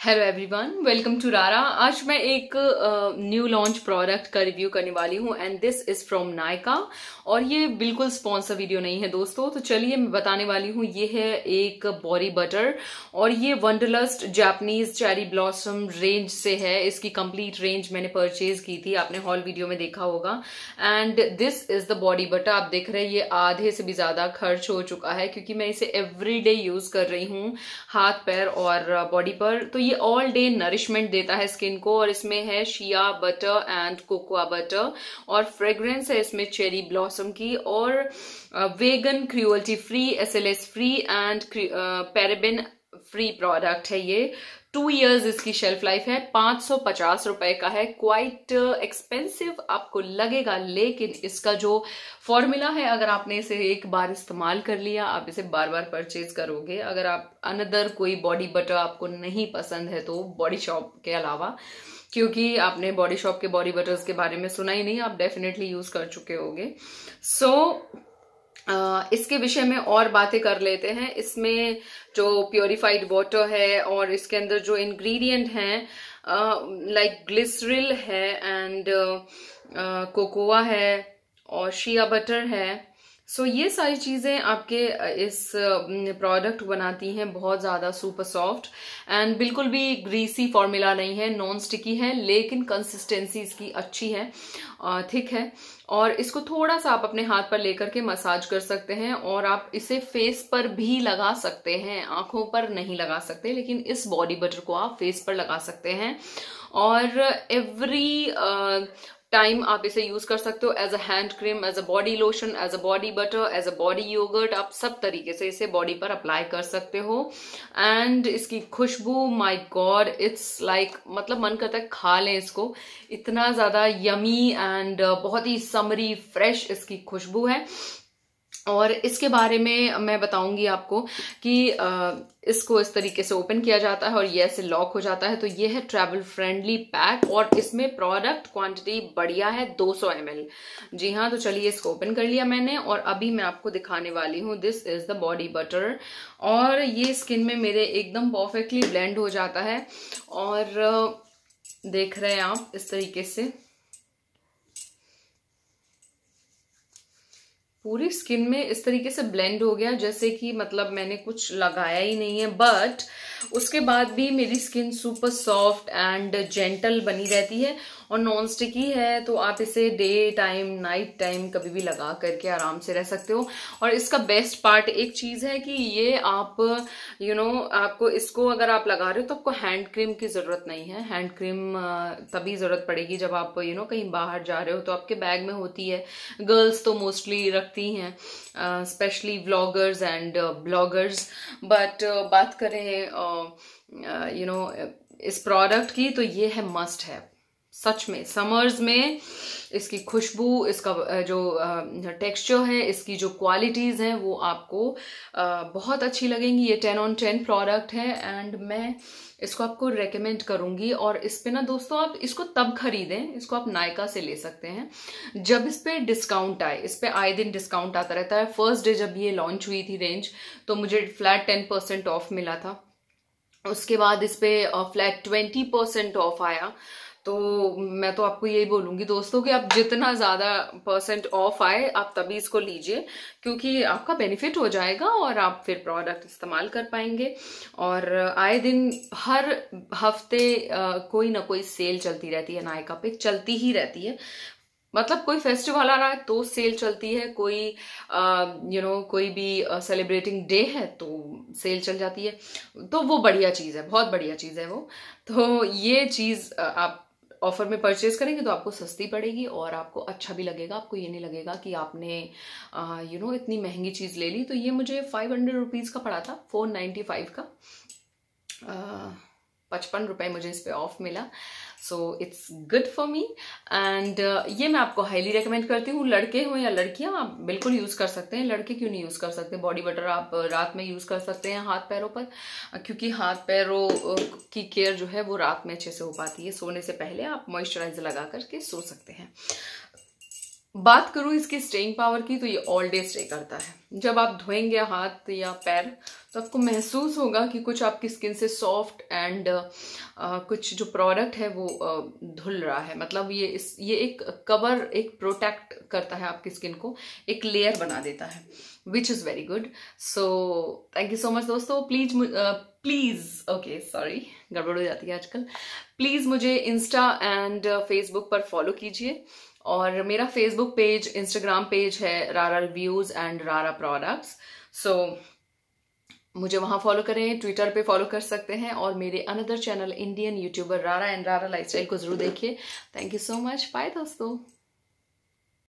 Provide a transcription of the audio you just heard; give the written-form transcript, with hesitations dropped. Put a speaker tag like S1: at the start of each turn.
S1: Hello everyone, welcome to रारा। आज मैं एक न्यू लॉन्च प्रोडक्ट का रिव्यू करने वाली हूँ and this is from Nykaa. और ये बिल्कुल स्पॉन्सर वीडियो नहीं है दोस्तों। तो चलिए मैं बताने वाली हूँ, ये है एक बॉडी बटर और ये Wanderlust Japanese cherry blossom range से है। इसकी कंप्लीट रेंज मैंने परचेज की थी, आपने हॉल वीडियो में देखा होगा। And this is the body butter. आप देख रहे हैं ये आधे से भी ज्यादा खर्च हो चुका है क्योंकि मैं इसे एवरीडे यूज कर रही हूँ हाथ पैर और बॉडी पर। तो ये ऑल डे नरिशमेंट देता है स्किन को और इसमें है shea butter and cocoa butter और फ्रेग्रेंस है इसमें चेरी ब्लॉसम की और vegan, cruelty free, SLS free and paraben free product है ये। 2 years इसकी शेल्फ लाइफ है। 550 रुपए का है। क्वाइट एक्सपेंसिव आपको लगेगा, लेकिन इसका जो फॉर्मूला है, अगर आपने इसे एक बार इस्तेमाल कर लिया आप इसे बार बार परचेज करोगे। अगर आप अनदर कोई बॉडी बटर आपको नहीं पसंद है तो बॉडी शॉप के अलावा, क्योंकि आपने बॉडी शॉप के बॉडी बटर्स के बारे में सुना ही नहीं, आप डेफिनेटली यूज कर चुके होगे। इसके विषय में और बातें कर लेते हैं। इसमें जो प्योरिफाइड वाटर है और इसके अंदर जो इंग्रेडिएंट हैं लाइक ग्लिसरिल है एंड कोकोआ है और शिया बटर है। सो ये सारी चीजें आपके इस प्रोडक्ट बनाती हैं बहुत ज्यादा सुपर सॉफ्ट एंड बिल्कुल भी ग्रीसी फॉर्मूला नहीं है, नॉन स्टिकी है, लेकिन कंसिस्टेंसी इसकी अच्छी है, थिक है। और इसको थोड़ा सा आप अपने हाथ पर लेकर के मसाज कर सकते हैं और आप इसे फेस पर भी लगा सकते हैं, आंखों पर नहीं लगा सकते, लेकिन इस बॉडी बटर को आप फेस पर लगा सकते हैं। और एवरी टाइम आप इसे यूज कर सकते हो as a hand cream, as a body lotion, as a body butter, as a body yogurt. आप सब तरीके से इसे बॉडी पर अप्लाई कर सकते हो। एंड इसकी खुशबू, माय गॉड, इट्स लाइक, मतलब मन करता है खा लें इसको, इतना ज्यादा यमी एंड बहुत ही समरी फ्रेश इसकी खुशबू है। और इसके बारे में मैं बताऊंगी आपको कि इसको इस तरीके से ओपन किया जाता है और ये ऐसे लॉक हो जाता है। तो ये है ट्रैवल फ्रेंडली पैक और इसमें प्रोडक्ट क्वांटिटी बढ़िया है, 200 ml। जी हाँ, तो चलिए इसको ओपन कर लिया मैंने और अभी मैं आपको दिखाने वाली हूँ। This is the body butter और ये स्किन में मेरे एकदम परफेक्टली ब्लेंड हो जाता है। और देख रहे हैं आप इस तरीके से पूरी स्किन में इस तरीके से ब्लेंड हो गया, जैसे कि मतलब मैंने कुछ लगाया ही नहीं है। बट उसके बाद भी मेरी skin super soft and gentle बनी रहती है और नॉन स्टिकी है। तो आप इसे डे टाइम, नाइट टाइम कभी भी लगा करके आराम से रह सकते हो। और इसका बेस्ट पार्ट एक चीज है कि ये आप आपको इसको अगर आप लगा रहे हो तो आपको हैंड क्रीम की जरूरत नहीं है। हैंड क्रीम तभी जरूरत पड़ेगी जब आप कहीं बाहर जा रहे हो तो आपके बैग में होती है। गर्ल्स तो मोस्टली रखती हैं, specially vloggers and bloggers. But बात करें इस प्रोडक्ट की तो ये है, मस्ट है सच में। समर्स में इसकी खुशबू, इसका जो टेक्सचर है, इसकी जो क्वालिटीज हैं वो आपको बहुत अच्छी लगेंगी। ये 10 on 10 प्रोडक्ट है एंड मैं इसको आपको रेकमेंड करूंगी। और इस पे ना दोस्तों आप इसको तब खरीदें, इसको आप नायका से ले सकते हैं जब इस पे डिस्काउंट आए। इस पे आए दिन डिस्काउंट आता रहता है। फर्स्ट डे जब ये लॉन्च हुई थी रेंज तो मुझे फ्लैट 10% ऑफ मिला था। उसके बाद इस पे फ्लैट 20% ऑफ आया। तो मैं तो आपको यही बोलूंगी दोस्तों कि आप जितना ज्यादा % ऑफ आए आप तभी इसको लीजिए, क्योंकि आपका बेनिफिट हो जाएगा और आप फिर प्रोडक्ट इस्तेमाल कर पाएंगे। और आए दिन हर हफ्ते कोई ना कोई सेल चलती रहती है, नायका पे चलती ही रहती है। मतलब कोई फेस्टिवल आ रहा है तो सेल चलती है, कोई कोई भी सेलिब्रेटिंग डे है तो सेल चल जाती है। तो वो बढ़िया चीज है, बहुत बढ़िया चीज है वो। तो ये चीज आप ऑफर में परचेज करेंगे तो आपको सस्ती पड़ेगी और आपको अच्छा भी लगेगा। आपको ये नहीं लगेगा कि आपने इतनी महंगी चीज ले ली। तो ये मुझे 500 रुपीज का पड़ा था, 495 का, 55 रुपए मुझे इस पे ऑफ मिला। So it's good for me and ये मैं आपको हाईली रेकमेंड करती हूँ। लड़के हो या लड़कियां, आप बिल्कुल यूज कर सकते हैं। लड़के क्यों नहीं यूज कर सकते? बॉडी बटर आप रात में यूज कर सकते हैं हाथ पैरों पर, क्योंकि हाथ पैरों की केयर जो है वो रात में अच्छे से हो पाती है। सोने से पहले आप मॉइस्चराइजर लगा करके सो सकते हैं। बात करूं इसकी स्टेइंग पावर की, तो ये ऑल डे स्टे करता है। जब आप धोएंगे हाथ या पैर तो आपको महसूस होगा कि कुछ आपकी स्किन से सॉफ्ट एंड कुछ जो प्रोडक्ट है वो धुल रहा है। मतलब ये एक कवर, एक प्रोटेक्ट करता है आपकी स्किन को, एक लेयर बना देता है, which is very good. So thank you so much दोस्तों। प्लीज़ ओके सॉरी, गड़बड़ हो जाती है आजकल। प्लीज़ मुझे इंस्टा एंड फेसबुक पर फॉलो कीजिए, और मेरा फेसबुक पेज, इंस्टाग्राम पेज है Rara reviews and Rara products. So मुझे वहां फॉलो करें, ट्विटर पे फॉलो कर सकते हैं, और मेरे another channel Indian YouTuber Rara and Rara lifestyle को जरूर देखिए। Thank you so much, bye दोस्तों।